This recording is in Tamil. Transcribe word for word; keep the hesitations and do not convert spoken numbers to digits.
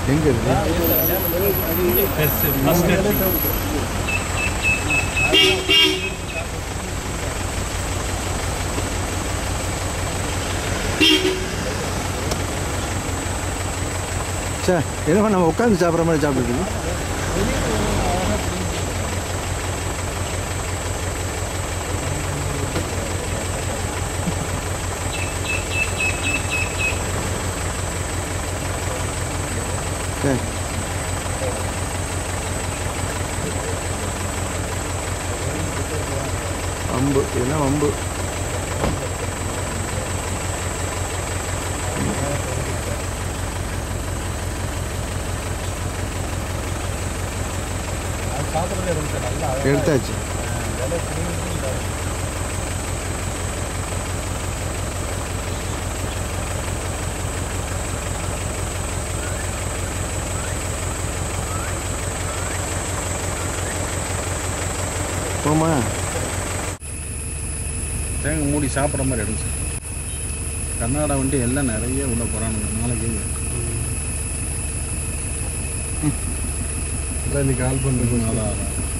எங்கே இருக்கு? சார் என்ன நம்ம உட்காந்து சாப்பிட்ற மாதிரி சாப்பிட்டுருக்கு. சரி வம்பு என்ன வம்பு எடுத்தாச்சு. போமா தேங்க மூடி சாப்பிட்ற மாதிரி இடம் சார். கர்நாடகா வந்துட்டு எல்லாம் நிறைய உள்ள போகிறானுங்க. நாளைக்கு இல்லை நீ கால் பண்ணுறது அதான் அதான்